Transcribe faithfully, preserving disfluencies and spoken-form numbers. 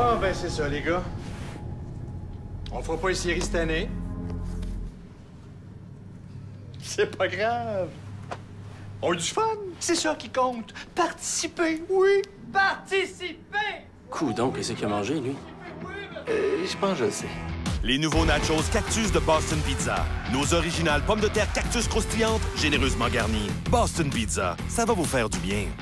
Bon, ben c'est ça, les gars. On fera pas les séries cette année. C'est pas grave. On a eu du fun. C'est ça qui compte. Participer, oui. Participer! Coudon, qu'est-ce qu'il a mangé, lui? Euh, je pense que je le sais. Les nouveaux nachos Cactus de Boston Pizza. Nos originales pommes de terre cactus croustillantes, généreusement garnies. Boston Pizza, ça va vous faire du bien.